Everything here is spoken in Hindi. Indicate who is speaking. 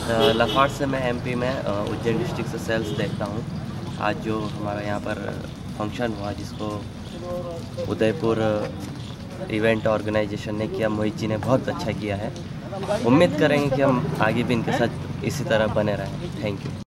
Speaker 1: लाहौर से मैं एमपी में उज्जैन डिस्ट्रिक्ट से सेल्स देखता हूँ। आज जो हमारा यहाँ पर फंक्शन हुआ जिसको उदयपुर इवेंट ऑर्गेनाइजेशन ने किया, मोहित जी ने बहुत अच्छा किया है। उम्मीद करेंगे कि हम आगे भी इनके साथ इसी तरह बने रहें। Thank you.